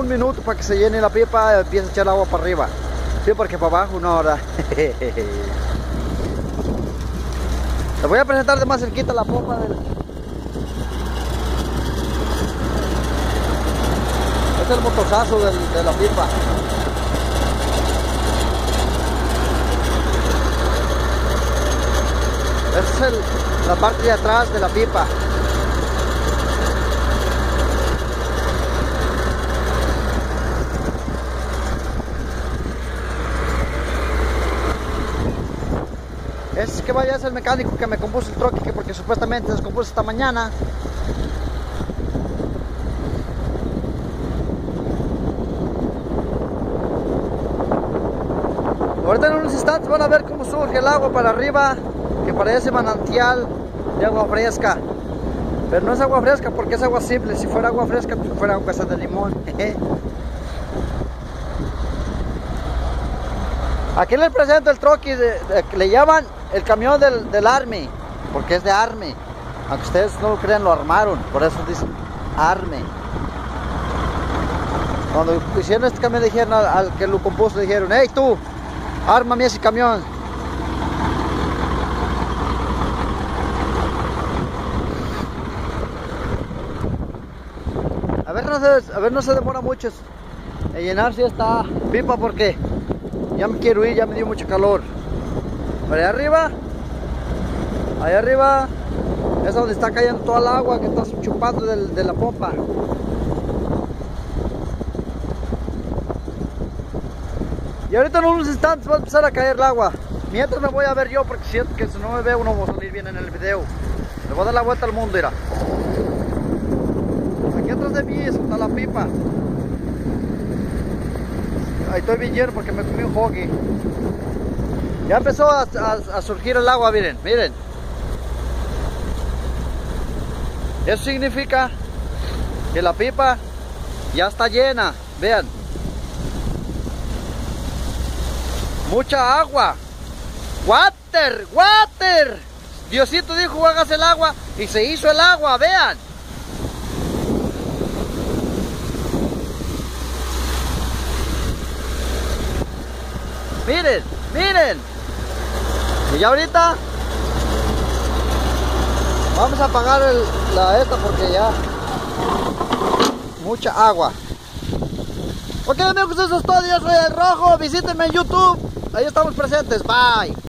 un minuto para que se llene la pipa y empiece a echar agua para arriba. Sí, porque para abajo no, ¿verdad? Les voy a presentar de más cerquita la pompa del... Este es el motorzazo de la pipa. Esta es la parte de atrás de la pipa. Es que vaya, es el mecánico que me compuso el troque, porque supuestamente se descompuso esta mañana. Ahorita en unos instantes van a ver cómo surge el agua para arriba, que parece manantial de agua fresca. Pero no es agua fresca porque es agua simple. Si fuera agua fresca, pues fuera agua de limón. Aquí les presento el troqui, le llaman el camión del Army, porque es de Army. Aunque ustedes no lo crean, lo armaron, por eso dicen Army. Cuando hicieron este camión, le dijeron al que lo compuso, le dijeron: hey tú, ármame ese camión. A ver, no se demora mucho en llenarse esta pipa, porque ya me quiero ir, ya me dio mucho calor. Pero allá arriba es donde está cayendo toda el agua que está chupando de la pompa. Y ahorita en unos instantes va a empezar a caer el agua. Mientras me voy a ver yo, porque siento que si no me veo no voy a salir bien en el video. Le voy a dar la vuelta al mundo, mira. Aquí atrás de mí está la pipa. Ahí estoy bien lleno porque me comí un hockey. Ya empezó a surgir el agua, miren. Eso significa que la pipa ya está llena, vean. Mucha agua. Water. Diosito dijo: hágase el agua, y se hizo el agua, vean. Miren. Y ya ahorita vamos a apagar esta porque ya mucha agua. Ok amigos, eso es todo. Yo soy El Rojo. Visítenme en YouTube. Ahí estamos presentes. Bye.